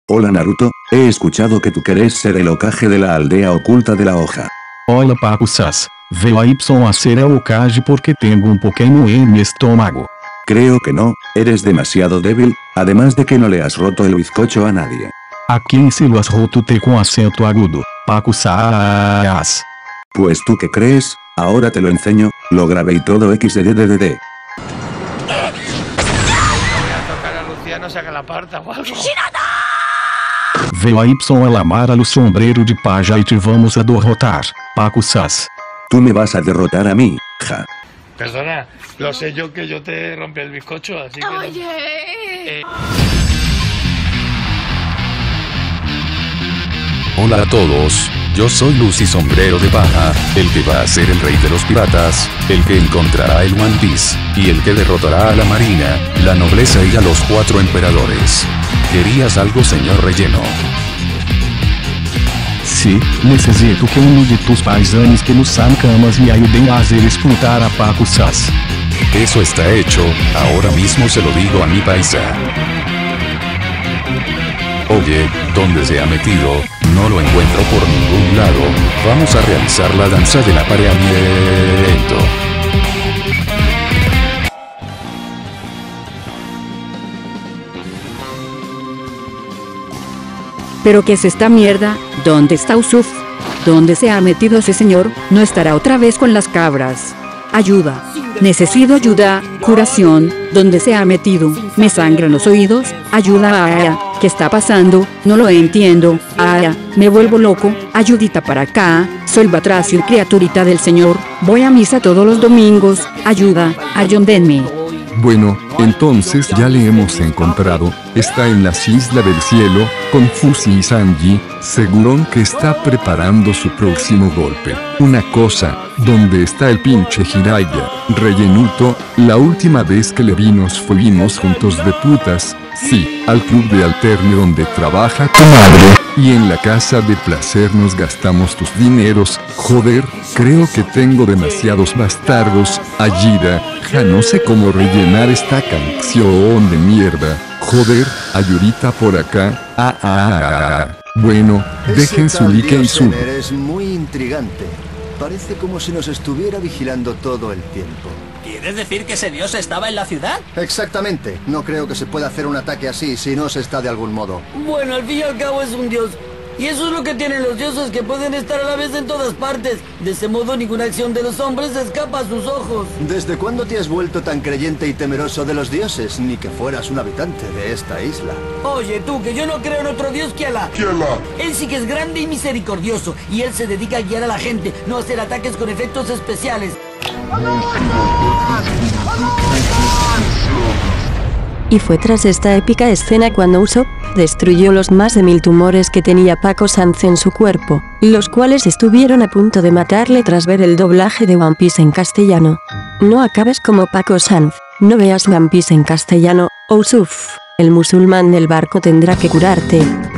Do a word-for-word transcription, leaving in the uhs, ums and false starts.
Hola Naruto, he escuchado que tú querés ser el Hokage de la aldea oculta de la hoja. Hola Pacu-Sas, veo a Y a ser el Hokage porque tengo un Pokémon en mi estómago. Creo que no, eres demasiado débil, además de que no le has roto el bizcocho a nadie. ¿A quién se lo has roto te con acento agudo, Pacu-Sas? Pues tú qué crees, ahora te lo enseño, lo grabé y todo equis de de de de. No saca la parta o algo. Veo a Y a lamar al sombreiro de paja y te vamos a derrotar, Pacu-Sas. Tú me vas a derrotar a mí, ja. Perdona, lo sé yo que yo te rompí el bizcocho, así que... Oye. Eh... Hola a todos, yo soy Lucy Sombrero de Paja, el que va a ser el rey de los piratas, el que encontrará el One Piece, y el que derrotará a la marina, la nobleza y a los cuatro emperadores. ¿Querías algo, señor Relleno? Sí, necesito que uno de tus paisanos que nos camas me ayuden a hacer explotar a Pacu-Sas. Eso está hecho, ahora mismo se lo digo a mi paisa. Oye, ¿dónde se ha metido? No lo encuentro por ningún lado. Vamos a realizar la danza del apareamiento. ¿Pero qué es esta mierda? ¿Dónde está Usopp? ¿Dónde se ha metido ese señor? ¿No estará otra vez con las cabras? Ayuda. Necesito ayuda, curación. ¿Dónde se ha metido? Me sangran los oídos. Ayuda, Aya. ¿Qué está pasando? No lo entiendo. Aya, me vuelvo loco. Ayudita para acá. Soy Batracio, criaturita del Señor. Voy a misa todos los domingos. Ayuda, ayúdenme. Bueno, entonces ya le hemos encontrado, está en las Islas del Cielo, con Fuzi y Sanji, seguro que está preparando su próximo golpe. Una cosa, ¿dónde está el pinche Jiraiya? Rellenuto, la última vez que le vi nos fuimos juntos de putas, sí, al club de alterne donde trabaja tu madre, y en la casa de placer nos gastamos tus dineros, joder, creo que tengo demasiados bastardos, Ayida, ja no sé cómo rellenar esta canción de mierda, joder, Ayurita por acá, ah ah ah ah, ah. Bueno, dejen su like y su... Es muy intrigante, parece como si nos estuviera vigilando todo el tiempo. ¿Quieres decir que ese dios estaba en la ciudad? Exactamente, no creo que se pueda hacer un ataque así si no se está de algún modo. Bueno, al fin y al cabo es un dios. Y eso es lo que tienen los dioses, que pueden estar a la vez en todas partes. De ese modo ninguna acción de los hombres escapa a sus ojos. ¿Desde cuándo te has vuelto tan creyente y temeroso de los dioses? Ni que fueras un habitante de esta isla. Oye tú, que yo no creo en otro dios que Alá. ¿Qué Alá? Él sí que es grande y misericordioso. Y él se dedica a guiar a la gente, no a hacer ataques con efectos especiales. Y fue tras esta épica escena cuando Usopp destruyó los más de mil tumores que tenía Pacu-Sans en su cuerpo, los cuales estuvieron a punto de matarle tras ver el doblaje de One Piece en castellano. No acabes como Pacu-Sans, no veas One Piece en castellano, o Usopp, el musulmán del barco tendrá que curarte.